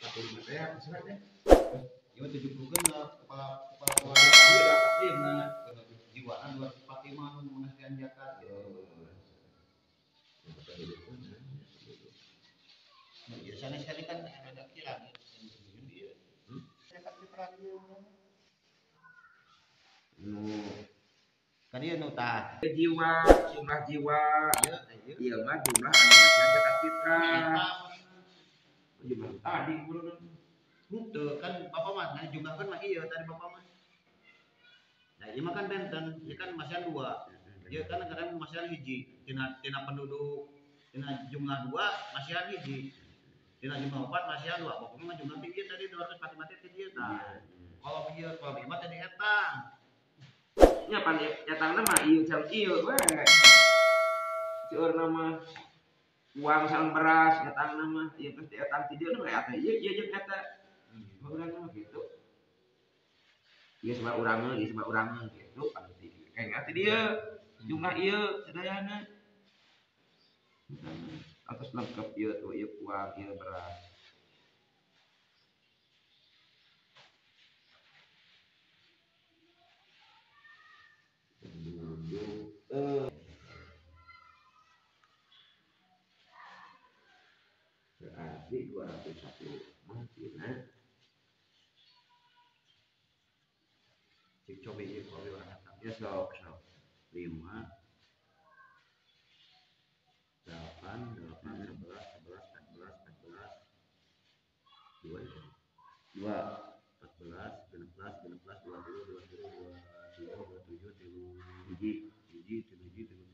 45 teh masalah teh. Ya 70 kan kepala kepala keluarga dia dapat dia nah jiwaan 245 nu mengasihkan zakat gitu. Ya sana sekali kan ada kira dia. Zakat diperagi. Kan dia nu tah Jiwa, jumlah jiwa. Iya mah jumlah anu ngasihkan zakat fitrah. Jumlah tadi kudu tuh kan bapak mah nah jumlah kan mah iya tadi bapak mah. Nah ini mah kan benten, ini kan masih dua. Ya kan kadang masih hiji, tina penduduk, tina jumlah dua masih hiji, tina jumlah 4 masih dua. Pokoknya mah jumlah tinggi tadi 245 tinggi tah. Kalau lima tadi etang. nya pan nyatangna mah ieu jam ieu we. Seueur nama uang sareng beras nyatangna mah ieu pasti etang ti dieu mah eta ieu jeung eta. Urang mah gitu. Ieu sabab urang gitu anu ti kayak ati dieu jumlah ieu sadayana. Atas lengkap ieu tuh ieu uang ieu beras. Berarti 201 mungkin Cik coba ieu kalau orang ya sok 5 8 11 2 dua 14 16 17 20 22 23 27 hiji 7 7 7